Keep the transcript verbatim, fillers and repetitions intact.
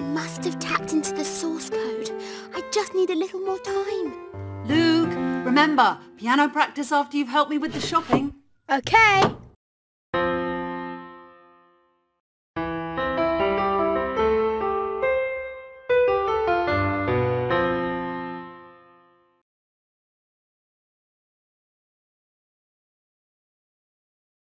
must have tapped into the source code. I just need a little more time. Luke, remember, piano practice after you've helped me with the shopping. Okay.